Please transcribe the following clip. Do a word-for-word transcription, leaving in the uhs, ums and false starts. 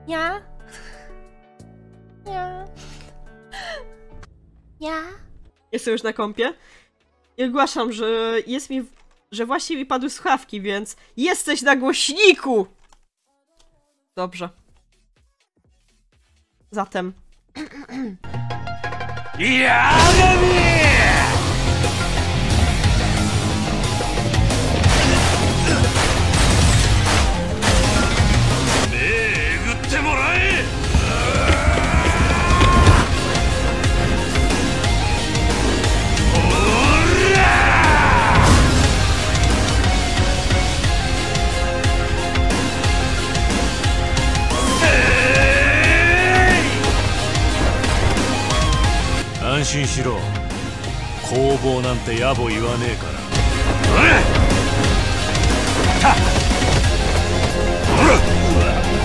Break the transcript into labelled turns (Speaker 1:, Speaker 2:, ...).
Speaker 1: Ja? Ja? Ja? Jestem już na kąpie i ogłaszam, że jest mi, że właśnie mi padły słuchawki, więc jesteś na głośniku! Dobrze. Zatem...
Speaker 2: Yagami! ってもらえ。安心しろ。攻防なんて野暮言わねえから。おい！